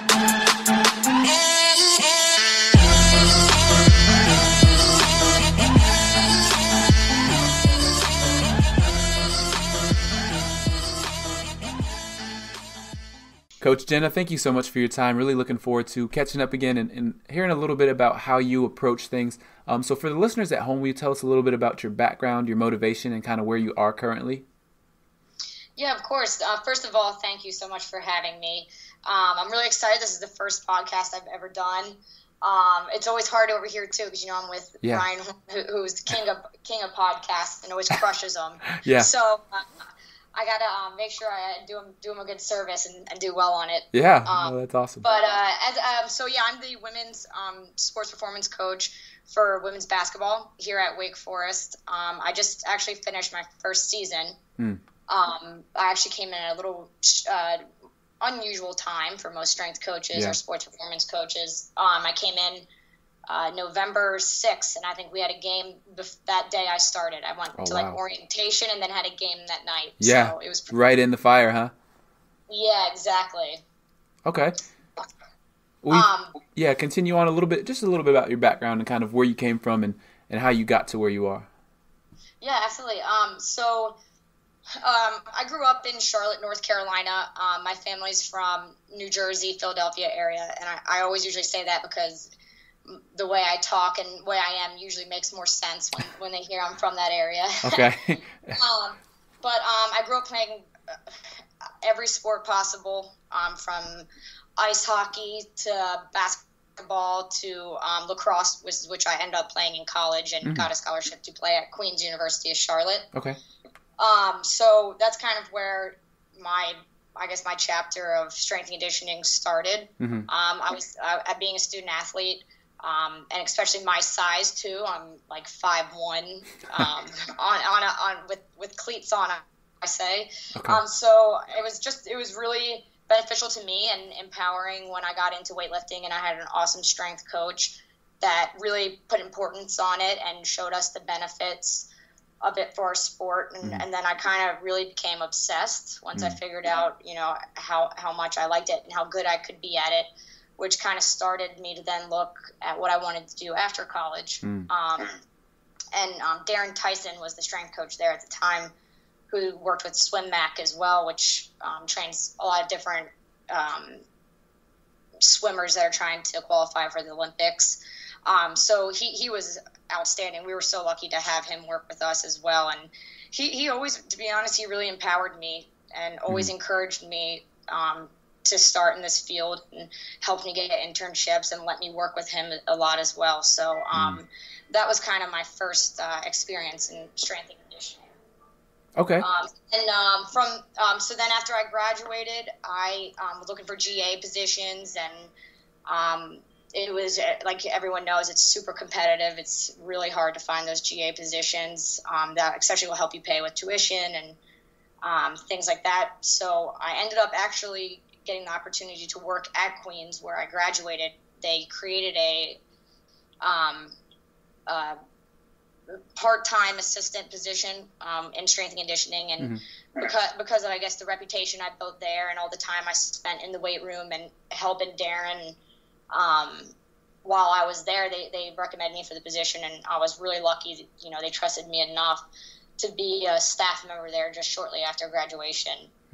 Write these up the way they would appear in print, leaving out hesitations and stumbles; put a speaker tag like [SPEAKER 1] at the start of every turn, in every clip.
[SPEAKER 1] Coach Jenna, thank you so much for your time. Really looking forward to catching up again and hearing a little bit about how you approach things. So for the listeners at home, will you tell us a little bit about your background, your motivation, and kind of where you are currently?
[SPEAKER 2] Yeah, of course. First of all, thank you so much for having me. I'm really excited. This is the first podcast I've ever done. It's always hard over here too because I'm with Ryan, who's the king of podcasts and always crushes them.
[SPEAKER 1] Yeah.
[SPEAKER 2] So I gotta make sure I do him a good service and do well on it.
[SPEAKER 1] Yeah, that's awesome.
[SPEAKER 2] But I'm the women's sports performance coach for women's basketball here at Wake Forest. I just actually finished my first season. I actually came in at a little unusual time for most strength coaches or sports performance coaches. I came in November 6th, and I think we had a game that day I started. I went to orientation and then had a game that night.
[SPEAKER 1] Yeah,
[SPEAKER 2] so it was
[SPEAKER 1] right in the fire, huh?
[SPEAKER 2] Yeah, exactly.
[SPEAKER 1] Okay. Continue on just a little bit about your background and kind of where you came from and how you got to where you are.
[SPEAKER 2] Yeah, absolutely. I grew up in Charlotte, North Carolina. My family's from New Jersey, Philadelphia area, and I always usually say that because the way I talk and the way I am usually makes more sense when they hear I'm from that area.
[SPEAKER 1] Okay.
[SPEAKER 2] I grew up playing every sport possible, from ice hockey to basketball to lacrosse, which I ended up playing in college and got a scholarship to play at Queen's University of Charlotte.
[SPEAKER 1] Okay.
[SPEAKER 2] So that's kind of where my chapter of strength and conditioning started. I was being a student athlete. And especially my size too. I'm like 5'1", with cleats on, I say.
[SPEAKER 1] Okay.
[SPEAKER 2] So it was really beneficial to me and empowering when I got into weightlifting, and I had an awesome strength coach that really put importance on it and showed us the benefits of it for our sport. And then I kind of really became obsessed once I figured out, how much I liked it and how good I could be at it, which kind of started me to then look at what I wanted to do after college. Darren Tyson was the strength coach there at the time, who worked with Swim Mac as well, which trains a lot of different swimmers that are trying to qualify for the Olympics. So he was outstanding. We were so lucky to have him work with us as well. And he always, to be honest, he really empowered me and always encouraged me to start in this field and helped me get internships and let me work with him a lot as well. So that was kind of my first experience in strength and conditioning.
[SPEAKER 1] Okay.
[SPEAKER 2] So then after I graduated, I was looking for GA positions, and it was, like everyone knows, it's super competitive. It's really hard to find those GA positions that especially will help you pay with tuition and things like that. So I ended up actually getting the opportunity to work at Queen's where I graduated. They created a part-time assistant position in strength and conditioning, and because of, I guess, the reputation I built there and all the time I spent in the weight room and helping Darren while I was there, they recommended me for the position, and I was really lucky that, they trusted me enough to be a staff member there just shortly after graduation.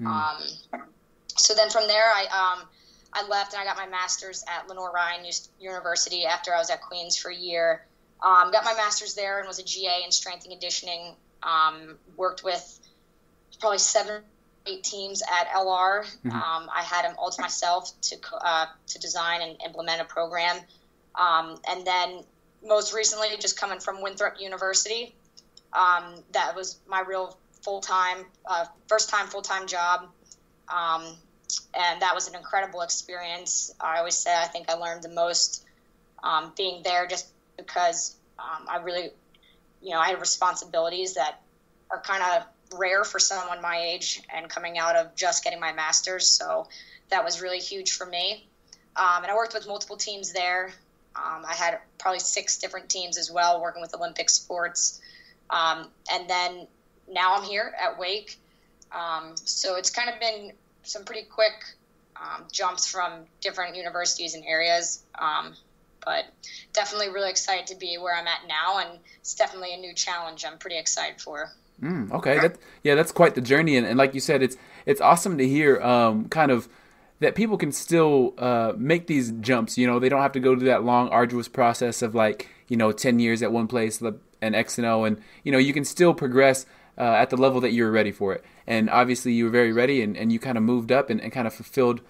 [SPEAKER 2] So then from there, I left and I got my master's at Lenoir-Rhyne University after I was at Queen's for a year. Got my master's there and was a GA in strength and conditioning. Worked with probably 7 or 8 teams at LR. I had them all to myself to design and implement a program. And then most recently, just coming from Winthrop University, that was my real first-time full-time job. And that was an incredible experience. I always say I think I learned the most being there, just because I really, I had responsibilities that are kind of rare for someone my age and coming out of just getting my master's. So that was really huge for me. And I worked with multiple teams there. I had probably 6 different teams as well, working with Olympic sports. And then now I'm here at Wake. So it's kind of been some pretty quick jumps from different universities and areas. But definitely really excited to be where I'm at now, and it's definitely a new challenge I'm pretty excited for.
[SPEAKER 1] Okay, that's quite the journey, and like you said, it's awesome to hear kind of that people can still make these jumps. You know, they don't have to go through that long, arduous process of 10 years at one place and X and O, and you can still progress at the level that you were ready for it. And obviously, you were very ready, and you kind of moved up and kind of fulfilled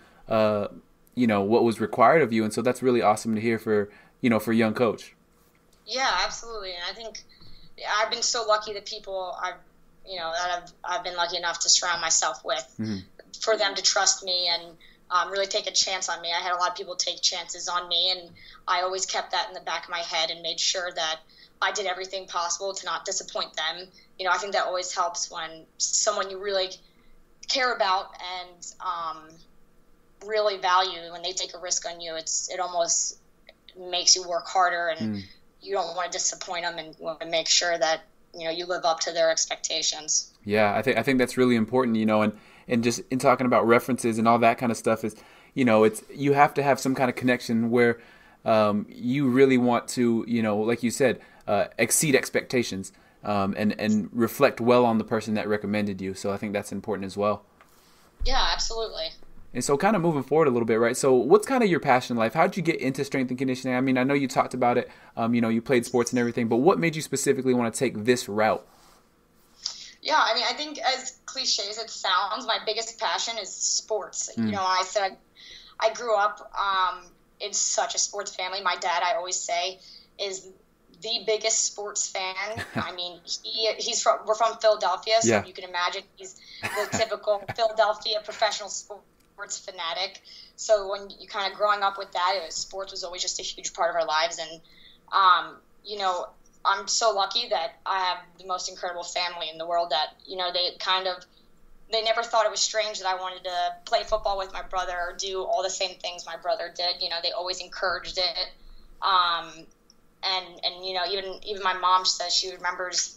[SPEAKER 1] what was required of you, and so that's really awesome to hear for a young coach.
[SPEAKER 2] Yeah, absolutely, and I think I've been so lucky that people I've been lucky enough to surround myself with, for them to trust me and really take a chance on me. I had a lot of people take chances on me, and I always kept that in the back of my head and made sure that I did everything possible to not disappoint them. I think that always helps when someone you really care about and really value, when they take a risk on you, it almost makes you work harder, and you don't want to disappoint them, and want to make sure that you live up to their expectations.
[SPEAKER 1] Yeah, I think that's really important, and just in talking about references and all that kind of stuff is, it's you have to have some kind of connection where you really want to, like you said, exceed expectations and reflect well on the person that recommended you. So I think that's important as well.
[SPEAKER 2] Yeah, absolutely.
[SPEAKER 1] And so kind of moving forward a little bit, right? So what's kind of your passion in life? How did you get into strength and conditioning? I mean, I know you talked about it, you played sports and everything, but what made you specifically want to take this route?
[SPEAKER 2] Yeah, I mean, I think as cliche as it sounds, my biggest passion is sports. I said I grew up in such a sports family. My dad, I always say, is the biggest sports fan. I mean, we're from Philadelphia, so you can imagine he's the typical Philadelphia professional sports fanatic. So when you kind of growing up with that, sports was always just a huge part of our lives. And, I'm so lucky that I have the most incredible family in the world that, they never thought it was strange that I wanted to play football with my brother or do all the same things my brother did. They always encouraged it. Even my mom says she remembers,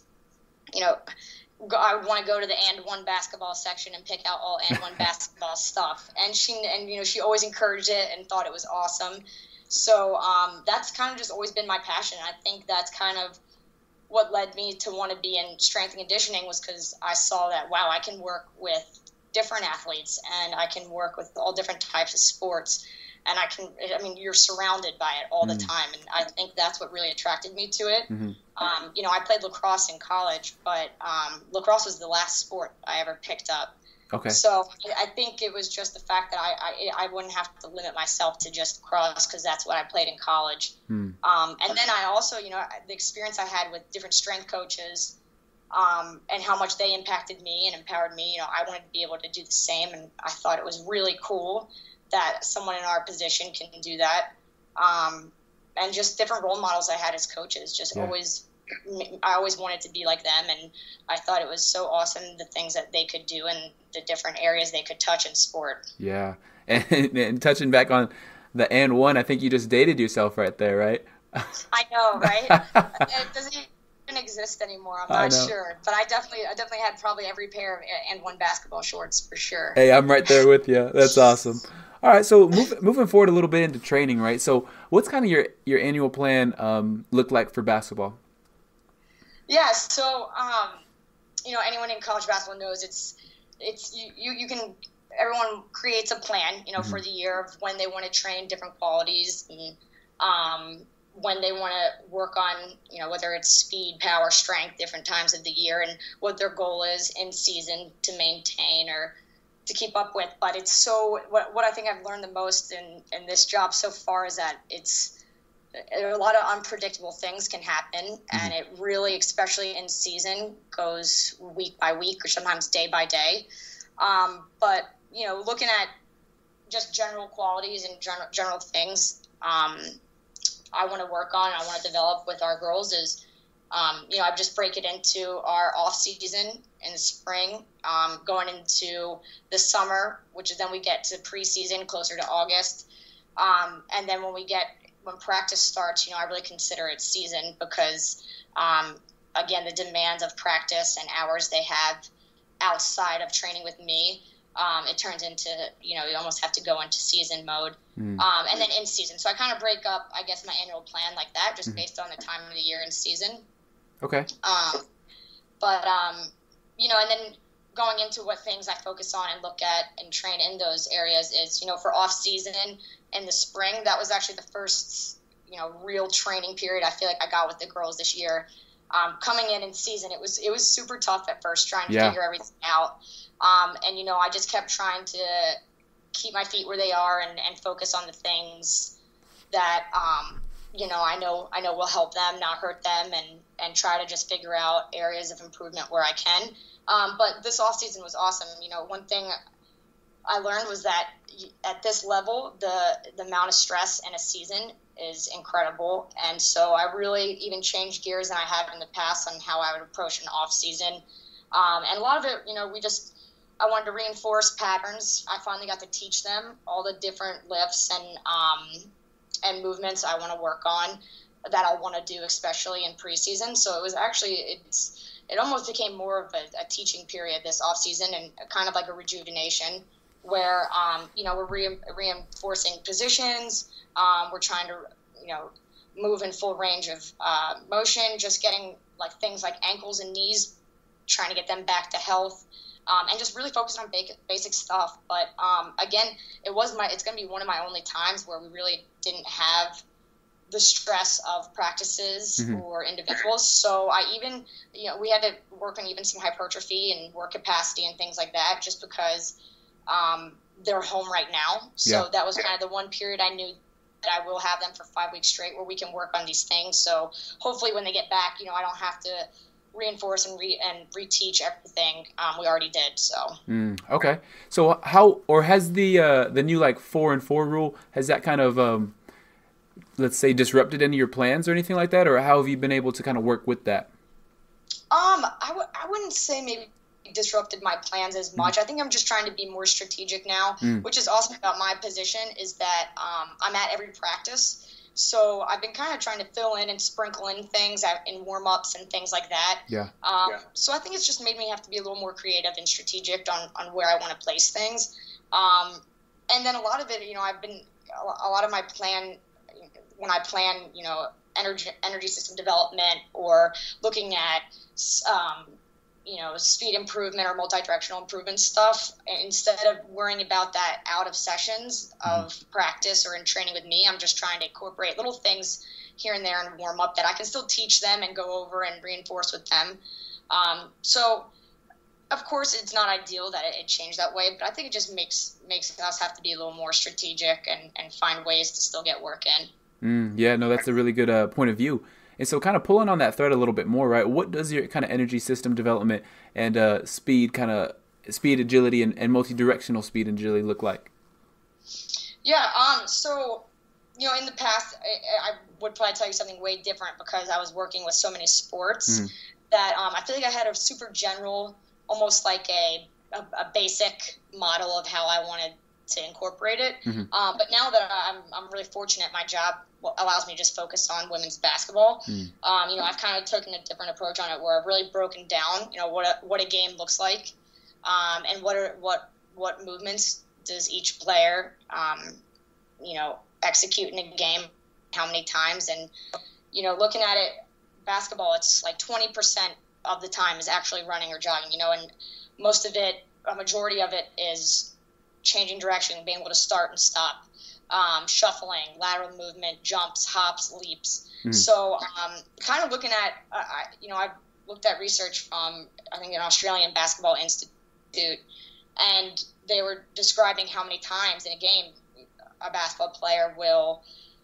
[SPEAKER 2] I would want to go to the and one basketball section and pick out all and one basketball stuff. And she always encouraged it and thought it was awesome. So that's kind of just always been my passion. I think that's kind of what led me to want to be in strength and conditioning, was because I saw that, wow, I can work with different athletes and I can work with all different types of sports. And you're surrounded by it all the time. And I think that's what really attracted me to it. I played lacrosse in college, but lacrosse was the last sport I ever picked up.
[SPEAKER 1] Okay.
[SPEAKER 2] So I think it was just the fact that I wouldn't have to limit myself to just lacrosse, because that's what I played in college. And then I also, the experience I had with different strength coaches and how much they impacted me and empowered me, I wanted to be able to do the same. And I thought it was really cool that someone in our position can do that. And just different role models I had as coaches, I always wanted to be like them, and I thought it was so awesome, the things that they could do and the different areas they could touch in sport.
[SPEAKER 1] Yeah, and touching back on the and one, I think you just dated yourself right there, right?
[SPEAKER 2] I know, right? It doesn't even exist anymore. I'm not sure, but I definitely had probably every pair of and one basketball shorts for sure.
[SPEAKER 1] Hey, I'm right there with you. That's awesome. All right, so moving forward a little bit into training, right? So what's kind of your annual plan look like for basketball?
[SPEAKER 2] Yeah, so anyone in college basketball knows it's you can, everyone creates a plan for the year of when they want to train different qualities, and when they want to work on whether it's speed, power, strength, different times of the year, and what their goal is in season to maintain or to keep up with. But it's so what I think I've learned the most in this job so far is that a lot of unpredictable things can happen, and it really, especially in season, goes week by week or sometimes day by day. But looking at just general qualities and general things I want to work on, I want to develop with our girls is, I just break it into our off season in the spring, going into the summer, which is then we get to preseason closer to August. And then when practice starts, I really consider it season because, again, the demands of practice and hours they have outside of training with me it turns into, you almost have to go into season mode, and then in season. So I kind of break up, I guess, my annual plan like that, just based on the time of the year and season.
[SPEAKER 1] Okay.
[SPEAKER 2] And then going into what things I focus on and look at and train in those areas is, for off season in the spring, that was actually the first, real training period I feel like I got with the girls this year. Coming in season, it was super tough at first trying to figure everything out. I just kept trying to keep my feet where they are and focus on the things that, I know will help them, not hurt them, and try to just figure out areas of improvement where I can. But this off season was awesome. One thing I learned was that at this level, the amount of stress in a season is incredible. And so I really even changed gears than I have in the past on how I would approach an off season. And a lot of it, I wanted to reinforce patterns. I finally got to teach them all the different lifts and movements I want to work on that I want to do, especially in preseason. So it was actually, it almost became more of a teaching period this off season, and kind of like a rejuvenation where, we're reinforcing positions. We're trying to, move in full range of motion, just getting like things like ankles and knees, trying to get them back to health, and just really focus on basic stuff. But again, it's going to be one of my only times where we really didn't have the stress of practices or individuals. So I even, we had to work on even some hypertrophy and work capacity and things like that, just because they're home right now. So that was kind of the one period I knew that I will have them for 5 weeks straight where we can work on these things. So hopefully when they get back, I don't have to reinforce and reteach everything we already did. So
[SPEAKER 1] okay. So has the new 4-and-4 rule, has that kind of let's say disrupted any of your plans or anything like that, or how have you been able to kind of work with that?
[SPEAKER 2] I wouldn't say maybe disrupted my plans as much. I think I'm just trying to be more strategic now, which is awesome about my position, is that I'm at every practice. So I've been kind of trying to fill in and sprinkle in things in warm-ups and things like that. So I think it's just made me have to be a little more creative and strategic on where I want to place things. And then a lot of it, a lot of my plan, when I plan, energy system development or looking at, speed improvement or multi-directional improvement stuff, instead of worrying about that out of sessions of practice or in training with me, I'm just trying to incorporate little things here and there and warm up that I can still teach them and go over and reinforce with them. So of course it's not ideal that it changed that way, but I think it just makes us have to be a little more strategic and find ways to still get work in.
[SPEAKER 1] Yeah, no, that's a really good point of view. And so kind of pulling on that thread a little bit more, right? What does your kind of energy system development and speed, agility, and multi-directional speed and agility look like?
[SPEAKER 2] Yeah, so, in the past, I would probably tell you something way different because I was working with so many sports that I feel like I had a super general, almost like a basic model of how I wanted to incorporate it. But now that I'm really fortunate, my job allows me to just focus on women's basketball. I've kind of taken a different approach on it where I've really broken down, what a game looks like, and what movements does each player, execute in a game, how many times, and looking at it, basketball, it's like 20% of the time is actually running or jogging, and most of it, a majority of it is changing direction, being able to start and stop, shuffling, lateral movement, jumps, hops, leaps. So kind of looking at, I've looked at research from, I think, an Australian Basketball Institute, and they were describing how many times in a game a basketball player will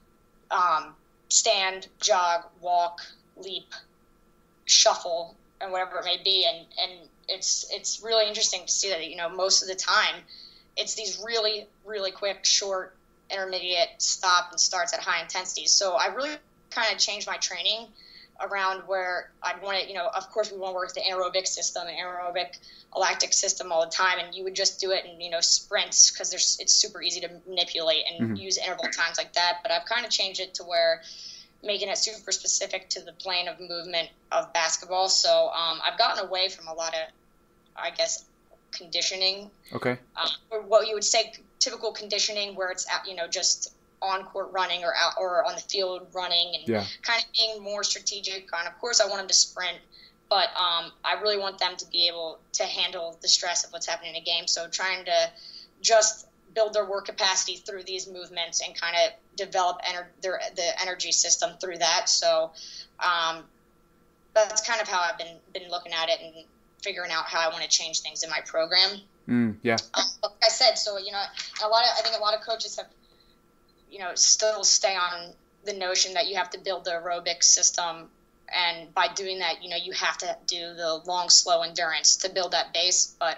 [SPEAKER 2] stand, jog, walk, leap, shuffle, and whatever it may be. And it's really interesting to see that, most of the time, it's these really, really quick, short, intermediate stop and starts at high intensities. So I really kind of changed my training around where I'd want to, of course we want to work with the anaerobic system and anaerobic lactic system all the time. And you would just do it in, sprints because it's super easy to manipulate and use interval times like that. But I've kind of changed it to where making it super specific to the plane of movement of basketball. So I've gotten away from a lot of, I guess, conditioning.
[SPEAKER 1] Okay.
[SPEAKER 2] Or what you would say typical conditioning, where it's just on court running or out or on the field running, and kind of being more strategic. And of course, I want them to sprint, but I really want them to be able to handle the stress of what's happening in a game. So trying to just build their work capacity through these movements and kind of develop the energy system through that. So that's kind of how I've been looking at it and figuring out how I want to change things in my program.
[SPEAKER 1] Like
[SPEAKER 2] I said, so I think a lot of coaches have still stay on the notion that you have to build the aerobic system, and by doing that, you have to do the long, slow endurance to build that base. But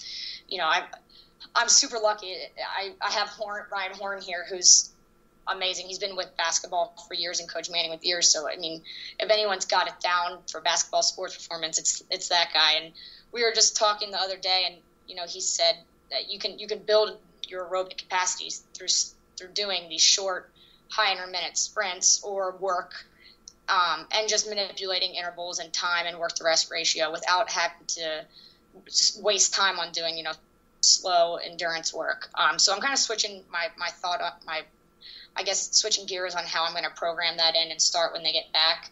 [SPEAKER 2] I'm super lucky. I have Ryan Horn here, who's amazing. He's been with basketball for years and Coach Manning with years. So, I mean, if anyone's got it down for basketball sports performance, it's that guy. And we were just talking the other day, and, he said that you can build your aerobic capacities through doing these short, high intermittent sprints or work, and just manipulating intervals and time and work to rest ratio without having to waste time on doing, slow endurance work. So I'm kind of switching my thought up, switching gears on how I'm going to program that in and start when they get back.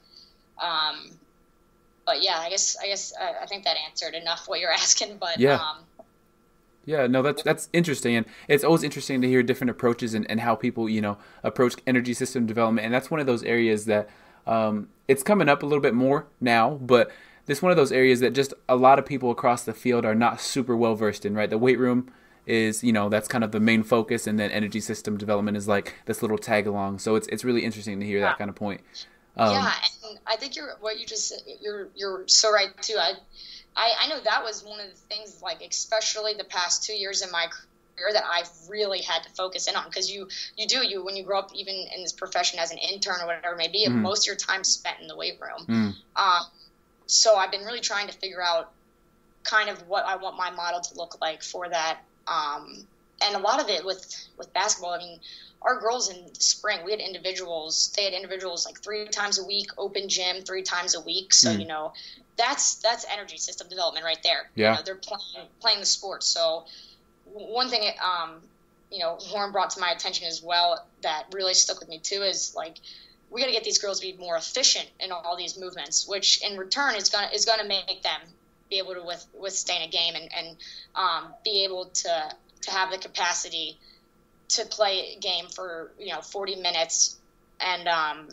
[SPEAKER 2] But yeah, I think that answered enough what you're asking, but
[SPEAKER 1] yeah, no, that's interesting, and it's always interesting to hear different approaches and how people, approach energy system development, and that's one of those areas that it's coming up a little bit more now, but this one of those areas that just a lot of people across the field are not super well versed in, right? The weight room is, that's kind of the main focus, and then energy system development is like this little tag along. So it's really interesting to hear that kind of point.
[SPEAKER 2] And I think you're so right too. I know that was one of the things, like, especially the past 2 years in my career, that I've really had to focus in on, because you when you grow up, even in this profession as an intern or whatever it may be, most of your time spent in the weight room. So I've been really trying to figure out kind of what I want my model to look like for that. And a lot of it with basketball, I mean, our girls in spring, they had individuals like 3 times a week, open gym 3 times a week. So, that's energy system development right there.
[SPEAKER 1] Yeah.
[SPEAKER 2] They're playing the sport. So one thing, Horn brought to my attention as well that really stuck with me too is, like, we got to get these girls to be more efficient in all these movements, which in return is gonna make them be able to withstand a game and be able to have the capacity to play a game for 40 minutes and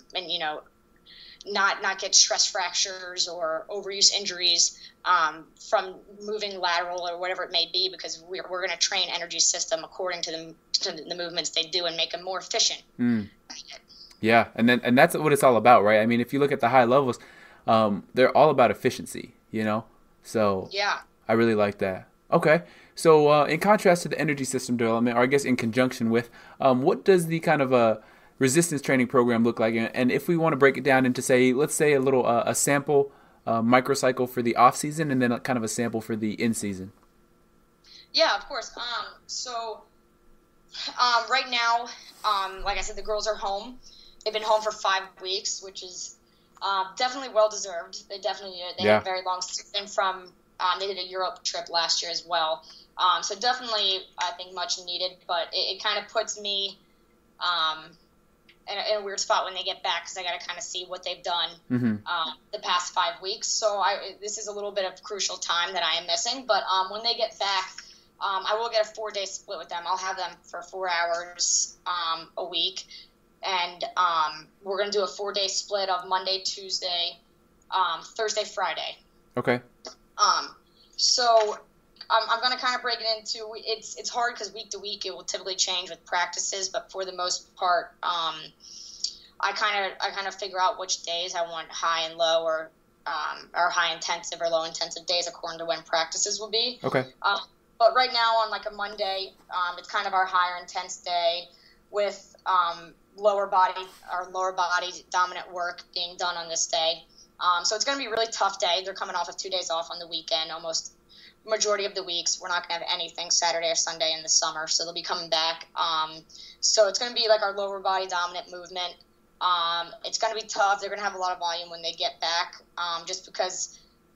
[SPEAKER 2] not get stress fractures or overuse injuries from moving lateral or whatever it may be, because we're going to train energy system according to the movements they do and make them more efficient.
[SPEAKER 1] Yeah, and that's what it's all about, right? I mean, if you look at the high levels, they're all about efficiency, So
[SPEAKER 2] yeah,
[SPEAKER 1] I really like that. Okay, so in contrast to the energy system development, or I guess in conjunction with, what does the kind of resistance training program look like? And if we want to break it down into, let's say a little a sample microcycle for the off season, and then kind of a sample for the in season.
[SPEAKER 2] Yeah, of course. So right now, like I said, the girls are home. They've been home for 5 weeks, which is definitely well deserved. They had a very long season from. They did a Europe trip last year as well. So definitely, I think, much needed. But it kind of puts me in a weird spot when they get back, because I got to kind of see what they've done the past 5 weeks. So this is a little bit of crucial time that I am missing. But when they get back, I will get a 4-day split with them. I'll have them for 4 hours a week. And we're going to do a 4-day split of Monday, Tuesday, Thursday, Friday.
[SPEAKER 1] Okay.
[SPEAKER 2] So I'm going to kind of break it into, it's hard because week to week it will typically change with practices, but for the most part, I kind of figure out which days I want high and low, or high intensive or low intensive days according to when practices will be.
[SPEAKER 1] Okay.
[SPEAKER 2] But right now on like a Monday, it's kind of our higher intense day with lower body dominant work being done on this day. So it's going to be a really tough day. They're coming off of 2 days off on the weekend, almost majority of the weeks. We're not going to have anything Saturday or Sunday in the summer, so they'll be coming back. So it's going to be like our lower body dominant movement. It's going to be tough. They're going to have a lot of volume when they get back, just because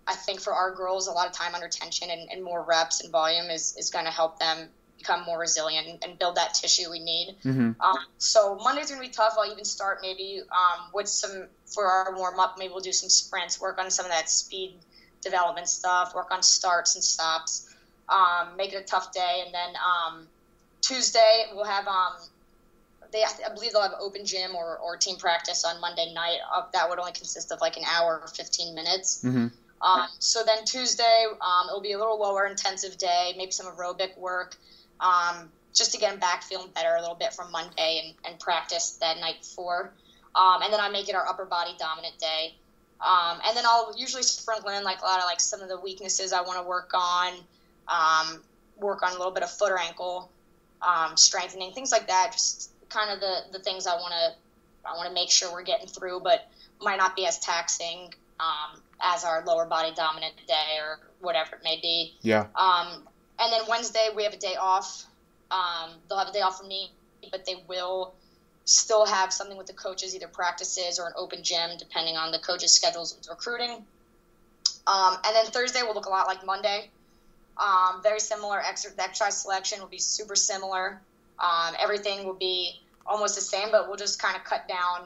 [SPEAKER 2] I think for our girls, a lot of time under tension and more reps and volume is going to help them become more resilient and build that tissue we need. So Monday's going to be tough. I'll even start maybe with some, for our warm-up, maybe we'll do some sprints, work on some of that speed development stuff, work on starts and stops, make it a tough day. And then Tuesday we'll have I believe they'll have open gym or team practice on Monday night. That would only consist of like an hour or 15 minutes. So then Tuesday, it'll be a little lower intensive day, maybe some aerobic work, just to get them back feeling better a little bit from Monday and practice that night before. And then I make it our upper body dominant day. And then I'll usually sprinkle in like a lot of like some of the weaknesses I want to work on a little bit of foot or ankle, strengthening, things like that. Just kind of the things I want to make sure we're getting through, but might not be as taxing as our lower body dominant day or whatever it may be.
[SPEAKER 1] Yeah.
[SPEAKER 2] And then Wednesday we have a day off. They'll have a day off for me, but they will still have something with the coaches, either practices or an open gym, depending on the coach's schedules with recruiting. And then Thursday will look a lot like Monday. Very similar. Exercise selection will be super similar. Everything will be almost the same, but we'll just kind of cut down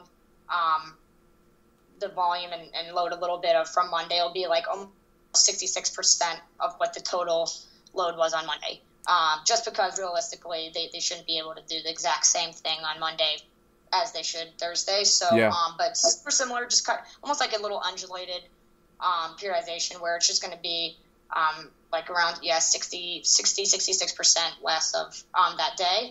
[SPEAKER 2] the volume and load a little bit of from Monday. It'll be like almost 66% of what the total load was on Monday. Just because realistically they shouldn't be able to do the exact same thing on Monday as they should Thursday. So, but super similar, just cut almost like a little undulated periodization where it's just going to be like around 66% less of that day.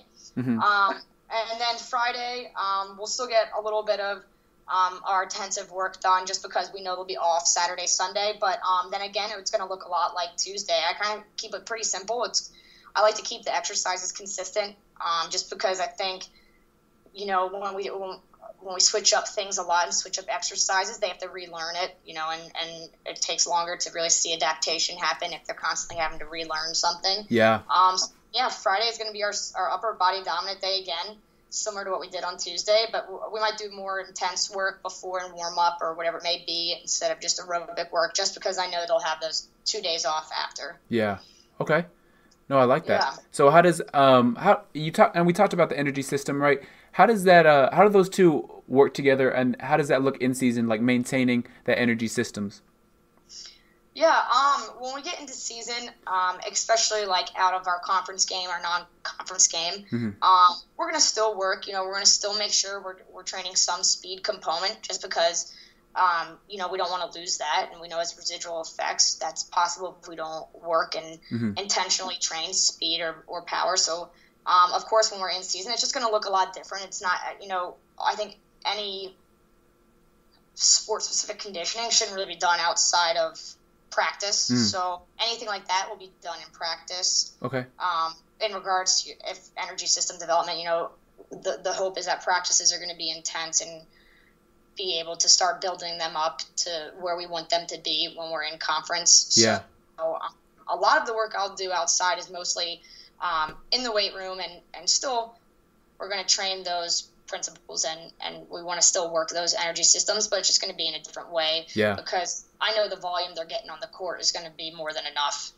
[SPEAKER 2] And then Friday, we'll still get a little bit of our intensive work done just because we know they'll be off Saturday, Sunday. But then again, it's going to look a lot like Tuesday. I kind of keep it pretty simple. I like to keep the exercises consistent just because I think, when we switch up things a lot and switch up exercises, they have to relearn it, and it takes longer to really see adaptation happen if they're constantly having to relearn something.
[SPEAKER 1] Yeah.
[SPEAKER 2] Friday is going to be our upper body dominant day again, similar to what we did on Tuesday, but we might do more intense work before and warm up or whatever it may be instead of just aerobic work, just because I know they'll have those 2 days off after.
[SPEAKER 1] Yeah. Okay. No, I like that.
[SPEAKER 2] Yeah.
[SPEAKER 1] So how does we talked about the energy system, right? How does that how do those two work together, and how does that look in season, like maintaining the energy systems?
[SPEAKER 2] Yeah, when we get into season, especially like out of our conference game, our non-conference game, we're going to still work, we're going to still make sure we're training some speed component just because, we don't want to lose that. And we know as residual effects, that's possible if we don't work and intentionally train speed or power. So, of course, when we're in season, it's just going to look a lot different. It's not, I think any sport-specific conditioning shouldn't really be done outside of practice. So anything like that will be done in practice.
[SPEAKER 1] Okay.
[SPEAKER 2] In regards to if energy system development, the hope is that practices are going to be intense and be able to start building them up to where we want them to be when we're in conference.
[SPEAKER 1] Yeah.
[SPEAKER 2] So a lot of the work I'll do outside is mostly in the weight room, and still we're going to train those principles and we want to still work those energy systems, but it's just going to be in a different way.
[SPEAKER 1] Yeah.
[SPEAKER 2] Because I know the volume they're getting on the court is going to be more than enough.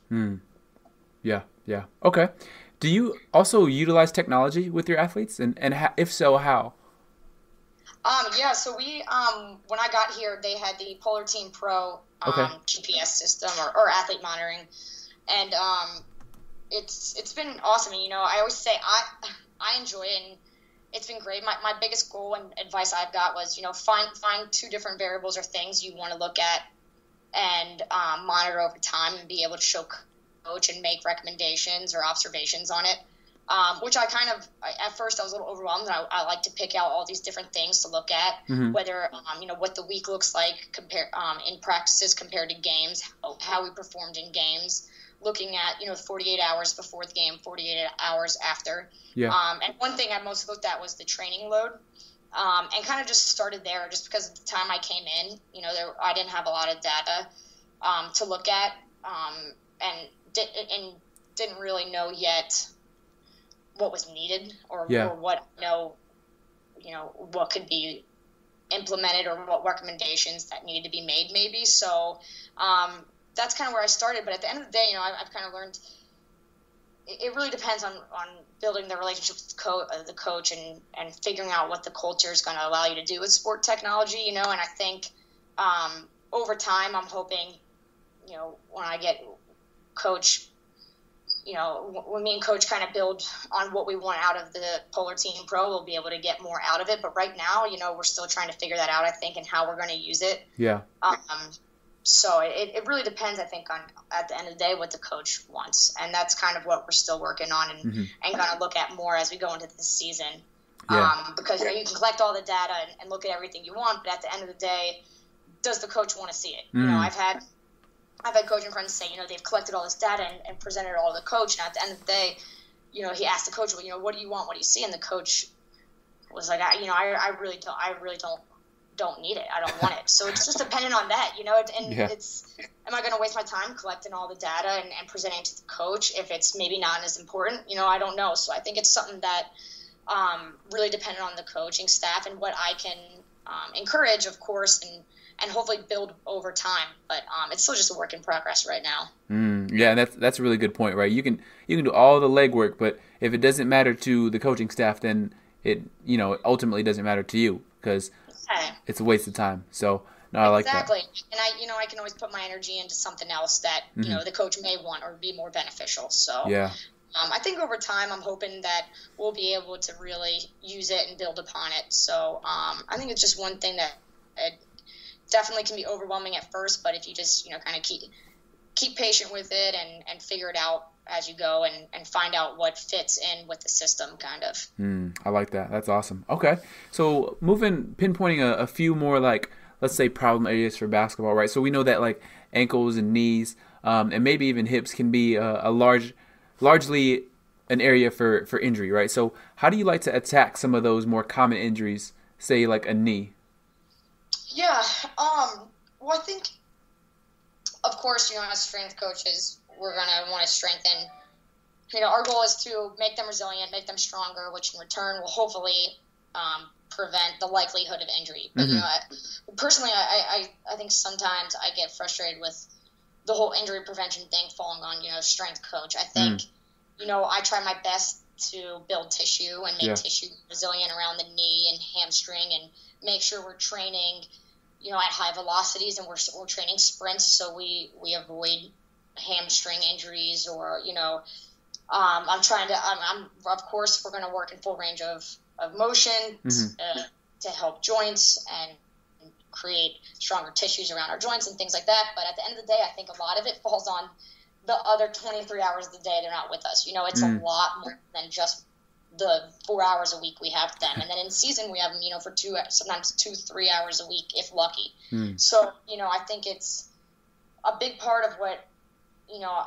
[SPEAKER 1] Yeah. Okay. Do you also utilize technology with your athletes, and if so, how?
[SPEAKER 2] So we when I got here, they had the Polar Team Pro GPS system or athlete monitoring, and it's been awesome. And I always say I enjoy it, and it's been great. My biggest goal and advice I've got was, find two different variables or things you want to look at and monitor over time and be able to show coach and make recommendations or observations on it, which I kind of, at first I was a little overwhelmed. And I like to pick out all these different things to look at, whether, what the week looks like in practices compared to games, how we performed in games, looking at, 48 hours before the game, 48 hours after.
[SPEAKER 1] Yeah.
[SPEAKER 2] And one thing I most looked at was the training load, and kind of just started there just because of the time I came in, I didn't have a lot of data to look at, and didn't really know yet what was needed or what, what could be implemented or what recommendations that needed to be made maybe. So, that's kind of where I started. But at the end of the day, you know, I've kind of learned it really depends on building the relationship with the coach and figuring out what the culture is going to allow you to do with sport technology, you know. And I think over time, I'm hoping, you know, when I get coach, you know, when me and coach kind of build on what we want out of the Polar Team Pro, we'll be able to get more out of it. But right now, you know, we're still trying to figure that out, I think, and how we're going to use it.
[SPEAKER 1] Yeah.
[SPEAKER 2] So it really depends, I think, on at the end of the day what the coach wants, and that's kind of what we're still working on and going to look at more as we go into this season.
[SPEAKER 1] Yeah.
[SPEAKER 2] Because, you know, you can collect all the data and look at everything you want, but at the end of the day, does the coach want to see it? You know, I've had coaching friends say, you know, they've collected all this data and presented it all to the coach, and at the end of the day, you know, he asked the coach, well, you know, what do you want? What do you see? And the coach was like, I really don't need it. I don't want it. So it's just dependent on that, you know, and it's, am I going to waste my time collecting all the data and presenting to the coach if it's maybe not as important? You know, I don't know. So I think it's something that really dependent on the coaching staff and what I can encourage, of course, and hopefully build over time. But it's still just a work in progress right now.
[SPEAKER 1] Yeah, and that's a really good point, right? You can do all the legwork, but if it doesn't matter to the coaching staff, then it, you know, ultimately doesn't matter to you, because it's a waste of time. So no, I like that.
[SPEAKER 2] Exactly. And I can always put my energy into something else that, you know, the coach may want or be more beneficial. So
[SPEAKER 1] yeah.
[SPEAKER 2] I think over time, I'm hoping that we'll be able to really use it and build upon it. So I think it's just one thing that it definitely can be overwhelming at first, but if you just, you know, kind of keep patient with it and figure it out as you go and find out what fits in with the system, kind of.
[SPEAKER 1] I like that. That's awesome. Okay. So pinpointing a few more, like, let's say problem areas for basketball, right? So we know that, like, ankles and knees and maybe even hips can be largely an area for injury, right? So how do you like to attack some of those more common injuries, say like a knee?
[SPEAKER 2] Yeah. Well, I think, of course, you know, as strength coaches, we're going to want to strengthen, you know, our goal is to make them resilient, make them stronger, which in return will hopefully prevent the likelihood of injury. But, you know, personally, I think sometimes I get frustrated with the whole injury prevention thing falling on, you know, strength coach. I think, you know, I try my best to build tissue and make tissue resilient around the knee and hamstring and make sure we're training, you know, at high velocities and we're training sprints so we avoid hamstring injuries or, you know, I'm of course we're going to work in full range of motion to help joints and create stronger tissues around our joints and things like that. But at the end of the day, I think a lot of it falls on the other 23 hours of the day they're not with us. You know, it's a lot more than just the 4 hours a week we have them. And then in season, we have them, you know, for sometimes 2-3 hours a week, if lucky. So, you know, I think it's a big part of what, you know,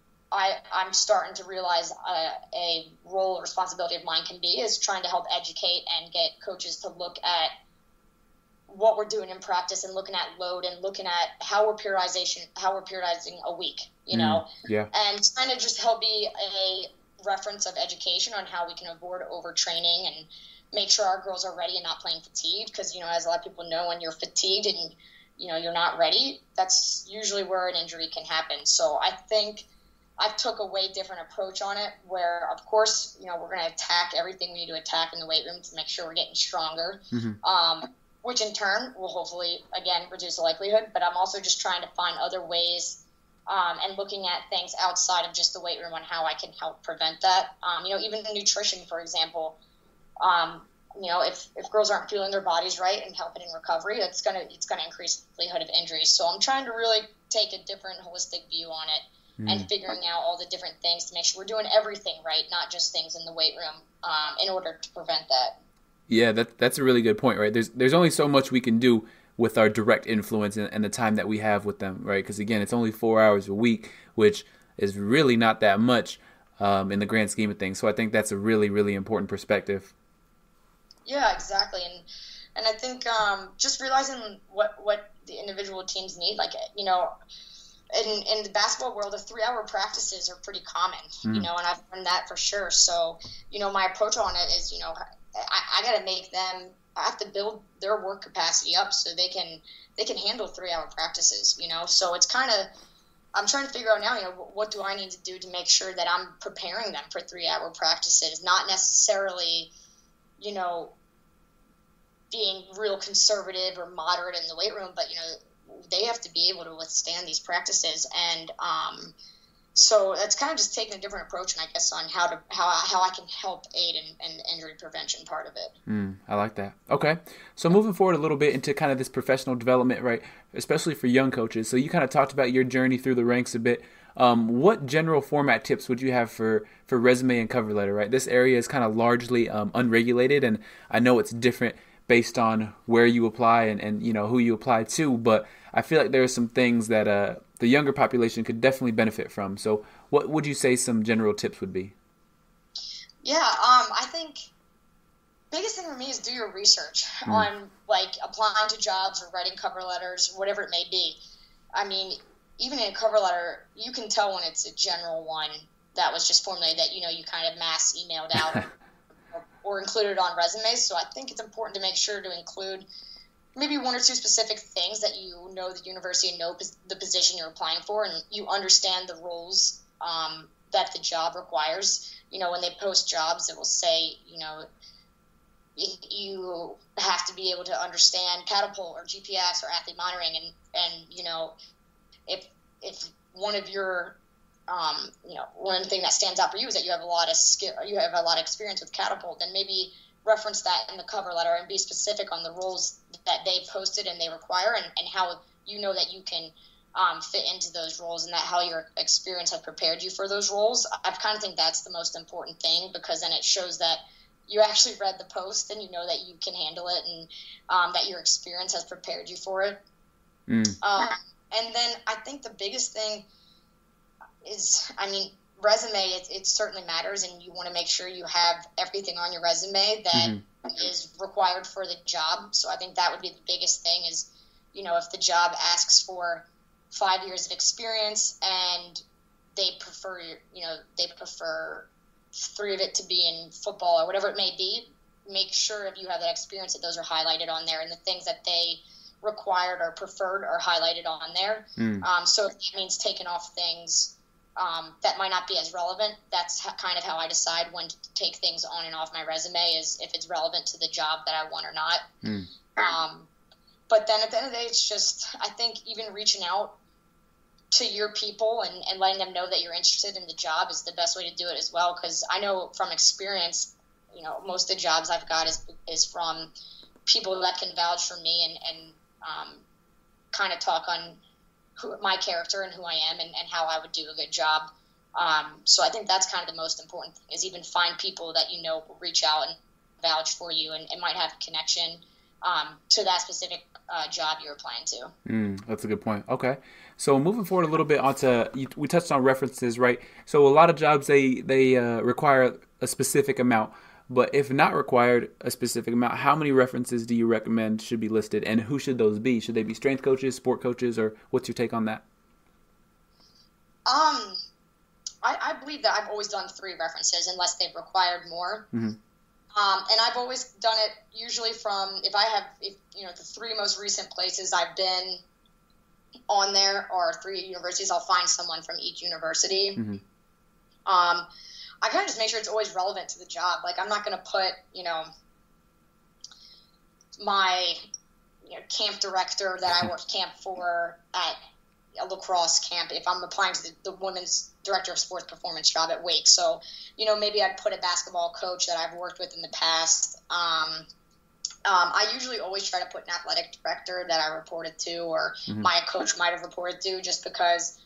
[SPEAKER 2] I'm starting to realize a role or responsibility of mine can be is trying to help educate and get coaches to look at what we're doing in practice and looking at load and looking at how we're periodizing a week, you know, and trying to just help be a reference of education on how we can avoid overtraining and make sure our girls are ready and not playing fatigued. Because, you know, as a lot of people know, when you're fatigued and, you know, you're not ready, that's usually where an injury can happen. So I think I took a way different approach on it where, of course, you know, we're going to attack everything we need to attack in the weight room to make sure we're getting stronger, which in turn will hopefully, again, reduce the likelihood. But I'm also just trying to find other ways and looking at things outside of just the weight room on how I can help prevent that. You know, even nutrition, for example, you know, if girls aren't fueling their bodies right and helping in recovery, it's gonna increase the likelihood of injury. So I'm trying to really take a different holistic view on it and figuring out all the different things to make sure we're doing everything right, not just things in the weight room, in order to prevent that.
[SPEAKER 1] Yeah, that's a really good point, right? There's only so much we can do with our direct influence and the time that we have with them, right? Because again, it's only 4 hours a week, which is really not that much in the grand scheme of things. So I think that's a really, really important perspective.
[SPEAKER 2] Yeah, exactly. And I think just realizing what the individual teams need, like, you know, in the basketball world, the 3-hour practices are pretty common, you know, and I've learned that for sure. So, you know, my approach on it is, you know, I got to make them, I have to build their work capacity up so they can handle 3-hour practices, you know. So it's kind of, I'm trying to figure out now, what do I need to do to make sure that I'm preparing them for 3-hour practices, not necessarily, being real conservative or moderate in the weight room, but, they have to be able to withstand these practices. And so that's kind of just taking a different approach, and I guess on how I can help aid in injury prevention part of it.
[SPEAKER 1] I like that. Okay. So moving forward a little bit into kind of this professional development, right, especially for young coaches. So you kind of talked about your journey through the ranks a bit. What general format tips would you have for resume and cover letter, right? This area is kind of largely unregulated, and I know it's different based on where you apply and who you apply to, but I feel like there are some things that the younger population could definitely benefit from. So what would you say some general tips would be?
[SPEAKER 2] Yeah, I think biggest thing for me is do your research on applying to jobs or writing cover letters, whatever it may be. I mean, even in a cover letter, you can tell when it's a general one that was just formulated that, you kind of mass emailed out or included on resumes. So I think it's important to make sure to include maybe one or two specific things that the university and know the position you're applying for, and you understand the roles that the job requires. When they post jobs, it will say, you have to be able to understand Catapult or GPS or athlete monitoring, and if one of your one thing that stands out for you is that you have a lot of skill, you have a lot of experience with Catapult, then maybe reference that in the cover letter and be specific on the roles that they posted and they require, and how that you can fit into those roles, and that how your experience has prepared you for those roles. I kind of think that's the most important thing, because then it shows that you actually read the post and that you can handle it, and that your experience has prepared you for it. And then I think the biggest thing is, resume, it certainly matters, and you want to make sure you have everything on your resume that is required for the job. So I think that would be the biggest thing is, if the job asks for 5 years of experience and they prefer 3 of it to be in football or whatever it may be, make sure if you have that experience that those are highlighted on there, and the things that they required or preferred are highlighted on there. So it means taking off things that might not be as relevant. That's kind of how I decide when to take things on and off my resume, is if it's relevant to the job that I want or not. But then at the end of the day, it's just, I think even reaching out to your people and letting them know that you're interested in the job is the best way to do it as well. Because I know from experience, most of the jobs I've got is from people that can vouch for me and kind of talk on my character and who I am and how I would do a good job. So I think that's kind of the most important thing, is even find people that will reach out and vouch for you and might have a connection to that specific job you're applying to.
[SPEAKER 1] That's a good point. Okay. So moving forward a little bit we touched on references, right? So a lot of jobs, they require a specific amount, but if not required a specific amount, how many references do you recommend should be listed, and who should those be? Should they be strength coaches, sport coaches, or what's your take on that?
[SPEAKER 2] I believe that I've always done 3 references unless they've required more. And I've always done it usually from, if the 3 most recent places I've been on there are 3 universities, I'll find someone from each university. I kind of just make sure it's always relevant to the job. Like, I'm not going to put, my camp director that I worked camp for at a lacrosse camp if I'm applying to the women's director of sports performance job at Wake. So, maybe I'd put a basketball coach that I've worked with in the past. I usually always try to put an athletic director that I reported to, or my coach might have reported to, just because,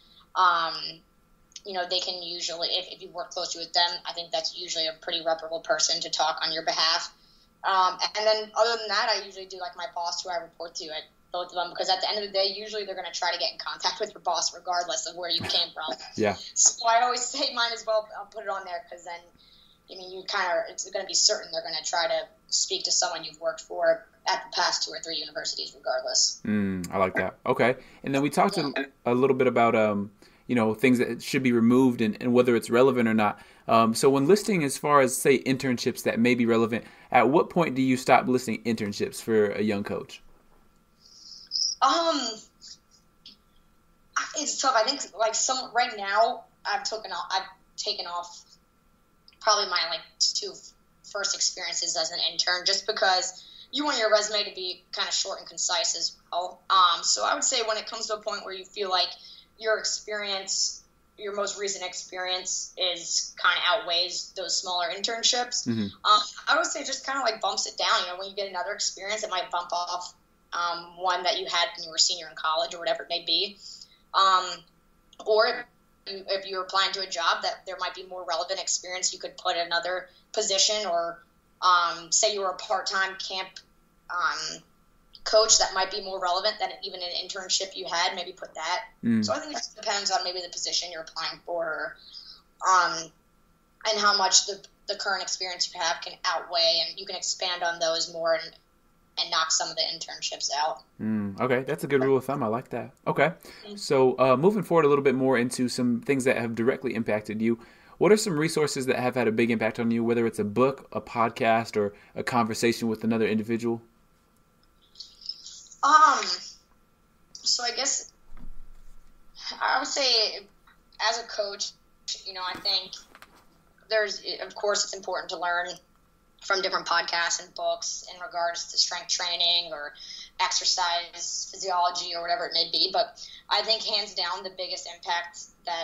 [SPEAKER 2] they can usually, if you work closely with them, I think that's usually a pretty reputable person to talk on your behalf. And then other than that, I usually do like my boss, who I report to, at both of them, because at the end of the day, usually they're going to try to get in contact with your boss regardless of where you came from.
[SPEAKER 1] Yeah.
[SPEAKER 2] So I always say mine as well. I'll put it on there, because then, it's going to be certain they're going to try to speak to someone you've worked for at the past 2 or 3 universities regardless.
[SPEAKER 1] I like that. Okay. And then we talked a little bit about, things that should be removed and whether it's relevant or not. So when listing, as far as, say, internships that may be relevant, at what point do you stop listing internships for a young coach?
[SPEAKER 2] It's tough. I think like right now I've taken off probably my like 2 first experiences as an intern, just because you want your resume to be kind of short and concise as well. So I would say when it comes to a point where you feel like your experience, your most recent experience is kind of outweighs those smaller internships, I would say just kind of like bumps it down. You know, when you get another experience, it might bump off one that you had when you were a senior in college or whatever it may be. Or if you're applying to a job that there might be more relevant experience, you could put another position, or say you were a part-time camp coach that might be more relevant than even an internship you had, maybe put that. So I think it just depends on maybe the position you're applying for, and how much the current experience you have can outweigh, and you can expand on those more and knock some of the internships out.
[SPEAKER 1] Okay, that's a good rule of thumb. I like that. Okay, so moving forward a little bit more into some things that have directly impacted you, what are some resources that have had a big impact on you, whether it's a book, a podcast, or a conversation with another individual?
[SPEAKER 2] So I guess I would say as a coach, you know, I think of course it's important to learn from different podcasts and books in regards to strength training or exercise physiology or whatever it may be. But I think hands down the biggest impact that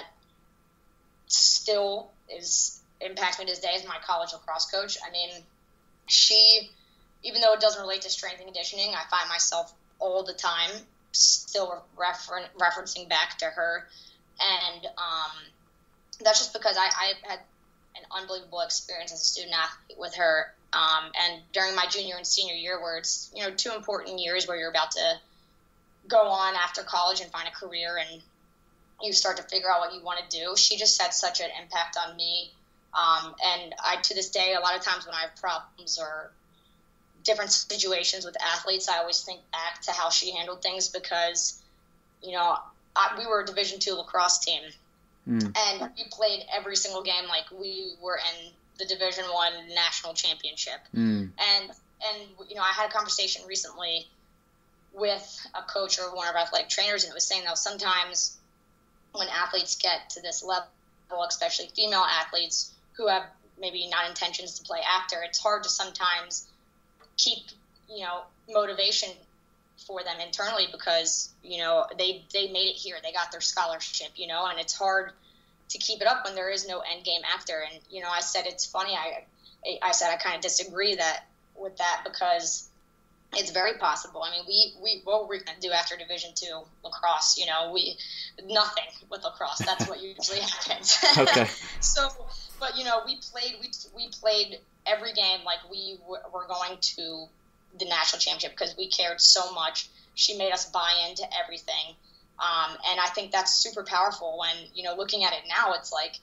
[SPEAKER 2] still impacts me to this day is my college lacrosse coach. I mean, she, even though it doesn't relate to strength and conditioning, I find myself all the time still referencing back to her. And that's just because I had an unbelievable experience as a student athlete with her. And during my junior and senior year, where it's, you know, 2 important years where you're about to go on after college and find a career and you start to figure out what you want to do, she just had such an impact on me. And I, to this day, a lot of times when I have problems or different situations with athletes, I always think back to how she handled things, because, you know, we were a Division II lacrosse team. And we played every single game like we were in the Division I national championship. And you know, I had a conversation recently with a coach or one of our athletic trainers, and it was saying that sometimes when athletes get to this level, especially female athletes who have maybe not intentions to play after, it's hard to sometimes keep, you know, motivation for them internally, because, you know, they made it here, they got their scholarship, you know, and it's hard to keep it up when there is no end game after. And, you know, I said, it's funny, I said I kind of disagree with that, because it's very possible. I mean, what were we going to do after Division II lacrosse? You know, nothing with lacrosse. That's what usually happens.
[SPEAKER 1] Okay.
[SPEAKER 2] So, but, you know, we played every game like we were going to the national championship, because we cared so much. She made us buy into everything. And I think that's super powerful when, you know, looking at it now, it's like,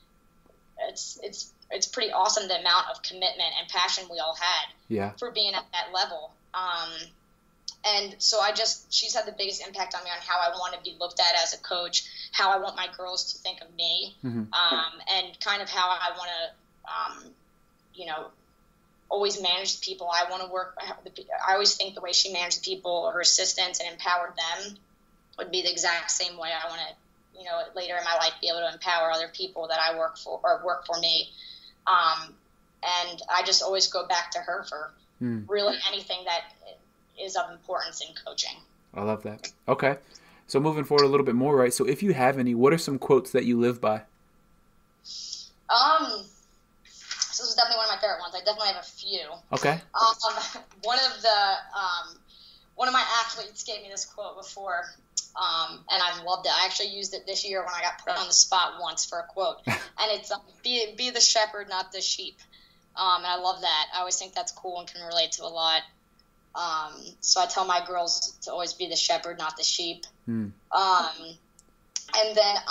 [SPEAKER 2] it's pretty awesome the amount of commitment and passion we all had for being at that level. And so she's had the biggest impact on me on how I want to be looked at as a coach, how I want my girls to think of me, and kind of how I want to, you know, always manage the people I want to work. I always think the way she managed the people, her assistants, and empowered them would be the exact same way I want to, you know, later in my life be able to empower other people that I work for or work for me. And I just always go back to her for really anything that is of importance in coaching.
[SPEAKER 1] I love that. Okay. So moving forward a little bit more, right? So if you have any, what are some quotes that you live by?
[SPEAKER 2] So this is definitely one of my favorite ones. I definitely have a few.
[SPEAKER 1] Okay.
[SPEAKER 2] One of my athletes gave me this quote before, and I loved it. I actually used it this year when I got put on the spot once for a quote, and it's be the shepherd, not the sheep. And I love that. I always think that's cool and can relate to a lot. So I tell my girls to always be the shepherd, not the sheep. And then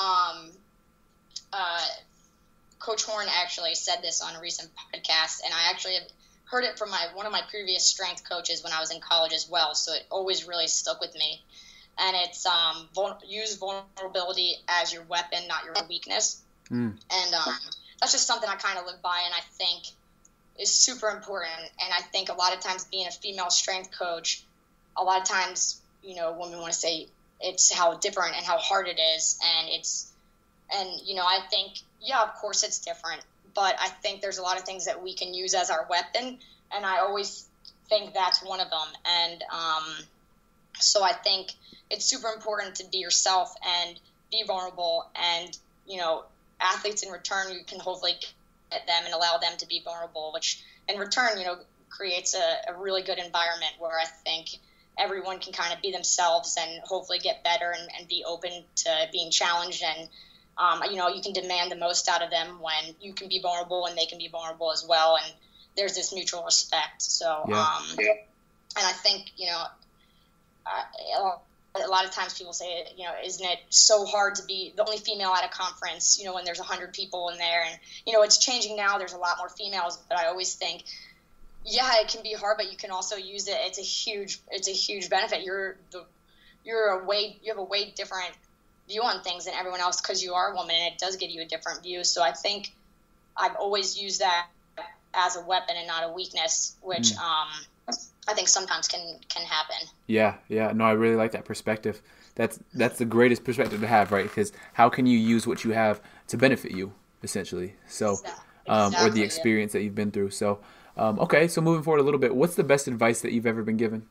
[SPEAKER 2] Coach Horn actually said this on a recent podcast, and I actually have heard it from one of my previous strength coaches when I was in college as well, so it always really stuck with me. And it's use vulnerability as your weapon, not your weakness. And that's just something I kind of live by, and I think is super important. And I think a lot of times being a female strength coach, a lot of times, you know, when we want to say it's how different and how hard it is. And I think, yeah, of course it's different, but I think there's a lot of things that we can use as our weapon. And I always think that's one of them. And so I think it's super important to be yourself and be vulnerable. And, athletes in return, you can hopefully get them and allow them to be vulnerable, which in return, creates a really good environment where I think everyone can kind of be themselves and hopefully get better and be open to being challenged. And, you can demand the most out of them when you can be vulnerable and they can be vulnerable as well. And there's this mutual respect. So, and I think, a lot of times people say, isn't it so hard to be the only female at a conference, when there's 100 people in there, and, it's changing now. There's a lot more females, but I always think, yeah, it can be hard, but you can also use it. It's a huge benefit. You have a way different view on things than everyone else because you are a woman, and it does give you a different view. So I think I've always used that as a weapon and not a weakness, which I think sometimes can happen.
[SPEAKER 1] Yeah. No, I really like that perspective. That's the greatest perspective to have, right? Because how can you use what you have to benefit you, essentially? So, or the experience that you've been through. So, okay. So moving forward a little bit, what's the best advice that you've ever been given?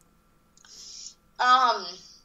[SPEAKER 2] I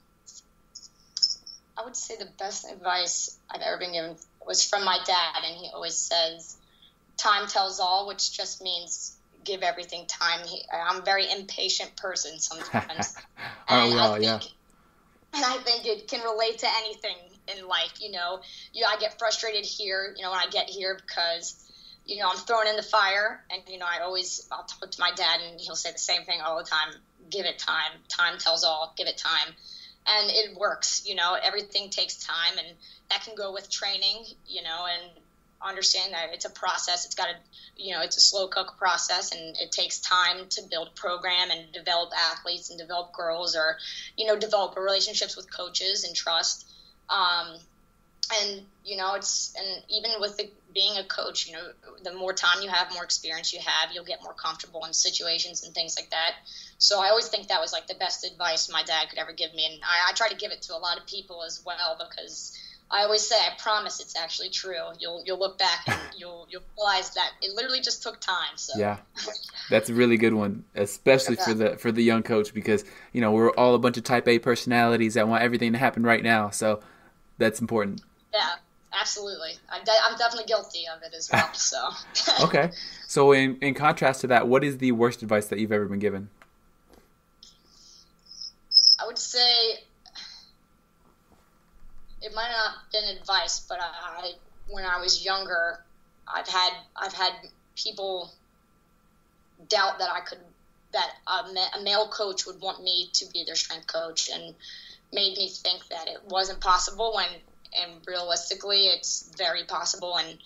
[SPEAKER 2] would say the best advice I've ever been given was from my dad, and he always says, "Time tells all," which just means give everything time. I'm a very impatient person sometimes.
[SPEAKER 1] Aren't we all? Yeah.
[SPEAKER 2] And I think it can relate to anything in life. I get frustrated here, when I get here because, I'm thrown in the fire, and, I'll talk to my dad and he'll say the same thing all the time. Give it time. Time tells all. Give it time. And it works, everything takes time, and that can go with training, and understand that it's a process. It's got it's a slow cook process, and it takes time to build a program and develop athletes and develop girls, or, develop relationships with coaches and trust. And, and even with being a coach, the more time you have, more experience you have, you'll get more comfortable in situations and things like that. So I always think that was like the best advice my dad could ever give me. And I try to give it to a lot of people as well, because I always say, I promise it's actually true. You'll look back and you'll realize that it literally just took time. So
[SPEAKER 1] yeah, that's a really good one, especially for the young coach, because we're all a bunch of Type A personalities that want everything to happen right now. So that's important.
[SPEAKER 2] Yeah, absolutely. I'm definitely guilty of it as well. So
[SPEAKER 1] okay, so in contrast to that, what is the worst advice that you've ever been given?
[SPEAKER 2] I would say, it might not have been advice, but when I was younger, I've had people doubt that a male coach would want me to be their strength coach, and made me think that it wasn't possible, and realistically it's very possible. And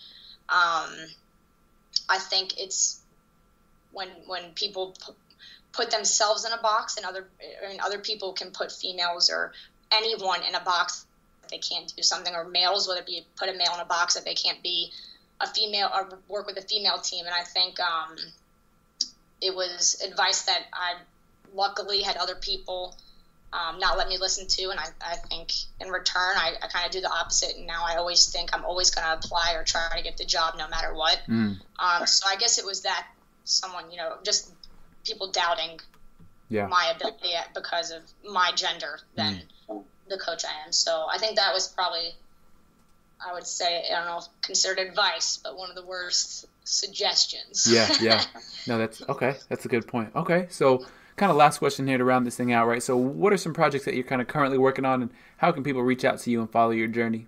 [SPEAKER 2] I think it's when people put themselves in a box, and other people can put females or anyone in a box they can't do something, or males, whether it be put a male in a box that they can't be a female or work with a female team. And I think it was advice that I luckily had other people not let me listen to, and I think in return I kind of do the opposite, and now I always think I'm always going to apply or try to get the job no matter what. So I guess it was that someone, just people doubting my ability because of my gender than the coach I am. So I think that was probably, I would say, I don't know if considered advice, but one of the worst suggestions.
[SPEAKER 1] Yeah. No, that's okay. That's a good point. Okay, so kind of last question here to round this thing out, right? So what are some projects that you're kind of currently working on, and how can people reach out to you and follow your journey?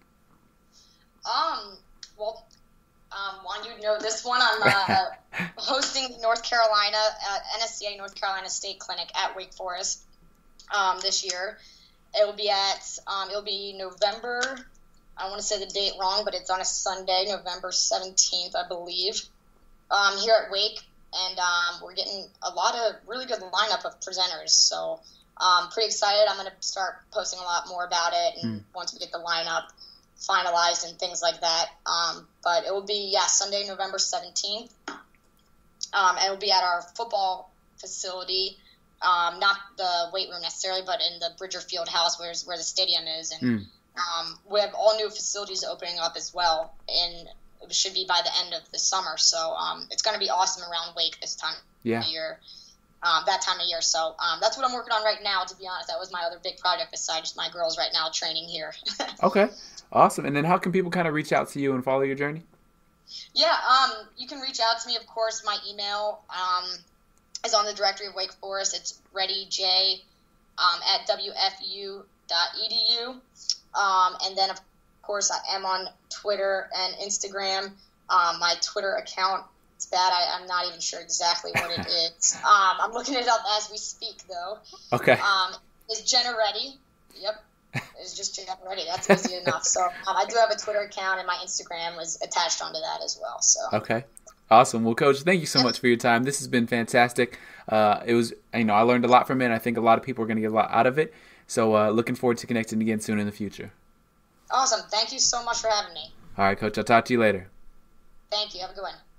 [SPEAKER 2] Well, Juan, you know this one. I'm hosting North Carolina, NSCA North Carolina State Clinic at Wake Forest this year. It'll be November, I don't want to say the date wrong, but it's on a Sunday, November 17th, I believe, here at Wake. And we're getting a lot of really good lineup of presenters. So I'm pretty excited. I'm going to start posting a lot more about it, and once we get the lineup finalized and things like that. But it will be, Sunday, November 17th. And it will be at our football facility not the weight room necessarily, but in the Bridger Field House, where the stadium is. And we have all new facilities opening up as well, and it should be by the end of the summer. So it's going to be awesome around Wake this time of year. That time of year. So that's what I'm working on right now, to be honest. That was my other big project besides my girls right now training here.
[SPEAKER 1] Okay. Awesome. And then how can people kind of reach out to you and follow your journey?
[SPEAKER 2] Yeah, you can reach out to me, of course. My email is on the directory of Wake Forest. It's readyj at wfu.edu. And then, of course, I am on Twitter and Instagram. My Twitter account, it's bad. I'm not even sure exactly what it is. I'm looking it up as we speak, though.
[SPEAKER 1] Okay.
[SPEAKER 2] It's Jenna Reddy. Yep. It's just Jenna Reddy. That's easy enough. So I do have a Twitter account, and my Instagram was attached onto that as well. So.
[SPEAKER 1] Okay. Awesome. Well, Coach, thank you so much for your time. This has been fantastic. It was, I learned a lot from it, and I think a lot of people are going to get a lot out of it. So looking forward to connecting again soon in the future.
[SPEAKER 2] Awesome. Thank you so much for having me.
[SPEAKER 1] All right, Coach. I'll talk to you later.
[SPEAKER 2] Thank you. Have a good one.